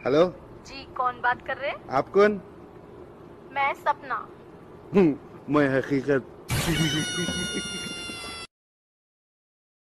Hello जी, कौन बात कर रहे हैं? आप कौन? मैं सपना। मैं हकीकत।